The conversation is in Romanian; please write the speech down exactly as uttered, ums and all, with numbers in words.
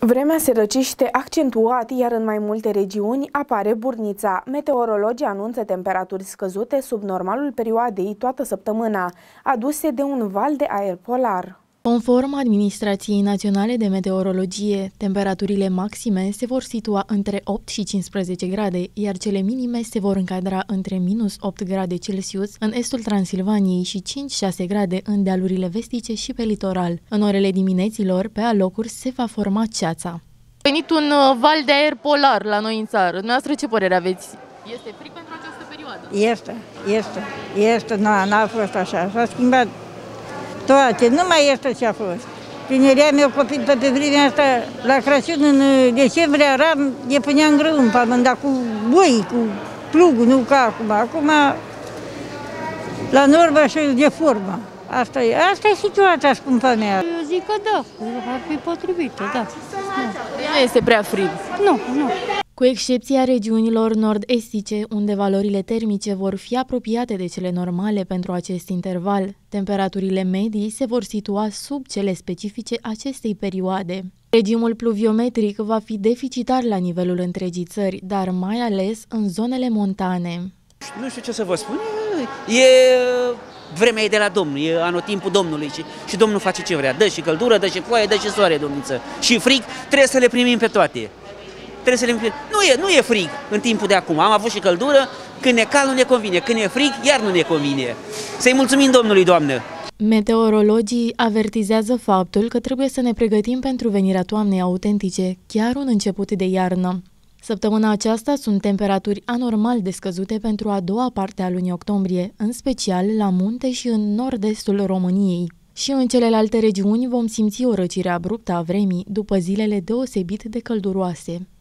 Vremea se răcește accentuat, iar în mai multe regiuni apare burnița. Meteorologii anunță temperaturi scăzute sub normalul perioadei toată săptămâna, aduse de un val de aer polar. Conform Administrației Naționale de Meteorologie, temperaturile maxime se vor situa între opt și cincisprezece grade, iar cele minime se vor încadra între minus opt grade Celsius în estul Transilvaniei și cinci șase grade în dealurile vestice și pe litoral. În orele dimineților, pe alocuri, se va forma ceața. A venit un val de aer polar la noi în țară. Dumneavoastră, ce părere aveți? Este frig pentru această perioadă? Este, este, este, n-a fost așa, s-a schimbat toate, nu mai este ce a fost. Tinerea mea copil pe vremea asta, la Crăciun, în decembrie, ram, e punea în grâu în pământ, dar cu boi, cu plugul, nu ca acum. Acum, la normă și de formă. Asta e, asta e situația, scumpa mea. Eu zic că da, ar fi potrivită, da. Nu este prea frig. Nu, nu. Cu excepția regiunilor nord-estice, unde valorile termice vor fi apropiate de cele normale pentru acest interval, temperaturile medii se vor situa sub cele specifice acestei perioade. Regimul pluviometric va fi deficitar la nivelul întregii țări, dar mai ales în zonele montane. Nu știu ce să vă spun, e... Vremea e de la Domnul, e anotimpul Domnului și, și Domnul face ce vrea. Dă și căldură, dă și ploaie, dă și soare, domniță. Și frig, trebuie să le primim pe toate. Trebuie să le primim. Nu e, nu e frig în timpul de acum. Am avut și căldură, când e cald nu ne convine, când e frig, iar nu ne convine. Să-i mulțumim Domnului, Doamnă! Meteorologii avertizează faptul că trebuie să ne pregătim pentru venirea toamnei autentice, chiar un început de iarnă. Săptămâna aceasta sunt temperaturi anormal de scăzute pentru a doua parte a lunii octombrie, în special la munte și în nord-estul României. Și în celelalte regiuni vom simți o răcire abruptă a vremii după zilele deosebit de călduroase.